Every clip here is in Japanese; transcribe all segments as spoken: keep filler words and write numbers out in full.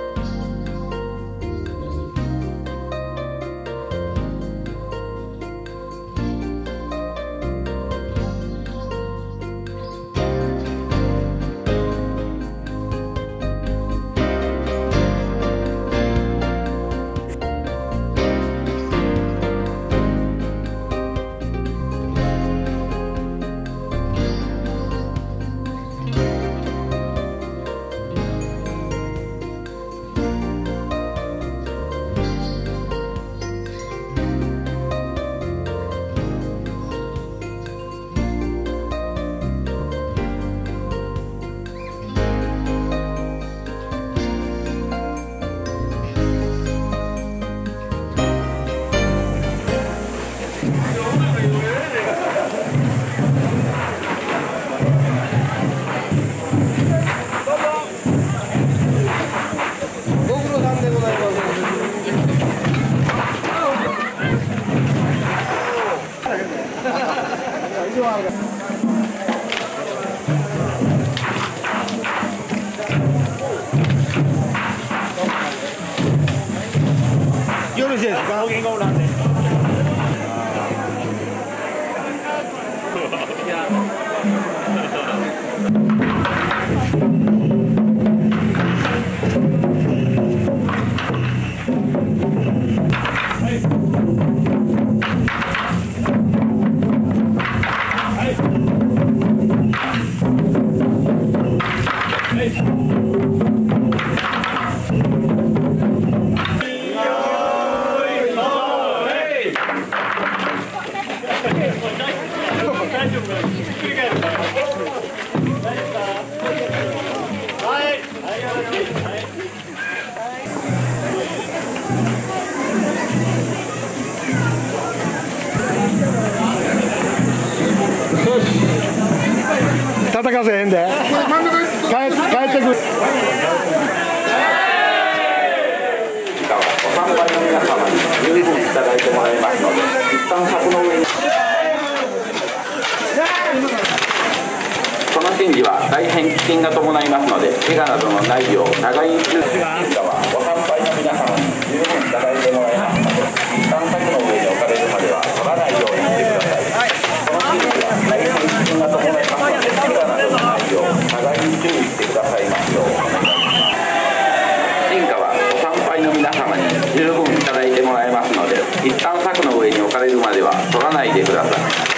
よろしいですか？戦わせへんで。帰ってくる。 お参拝の皆様に十分いただいてもらいますので、一旦柵の上に。この神事は大変危険が伴いますので、怪我などのないよう互いに注意してはご参拝の皆様に十分いただいてもらいますので、一旦柵の上に置かれるまでは取らないようにしてください。この神事は大変危険が伴いますので、怪我などのないよう互いに注意してくださいますようお願いします。神花はご参拝の皆様に十分いただいてもらいますので、一旦柵の上に置かれるまでは取らないでください。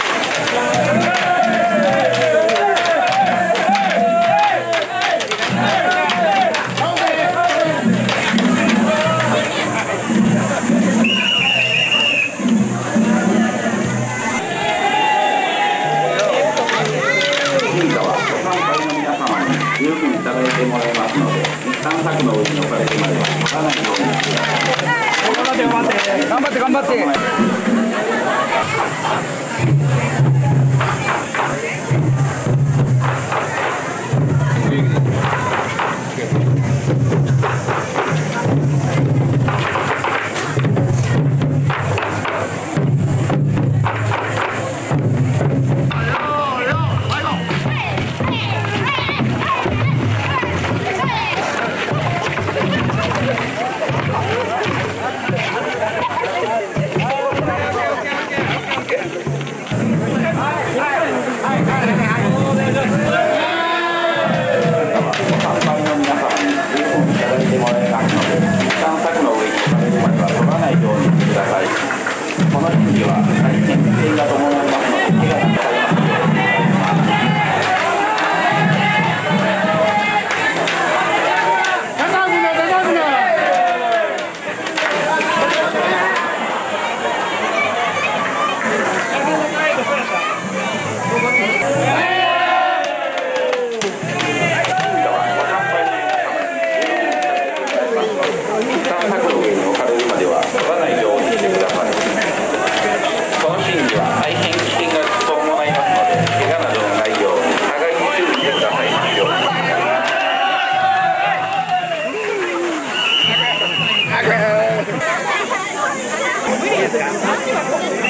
十分いただいてもらいますので、一旦柵の上に置かれるまでは取らないようにしてください。 頑張って頑張って頑張って頑張って。この神事は大変危険が伴いますので、怪我がなさいますようお願いします。無理ですか？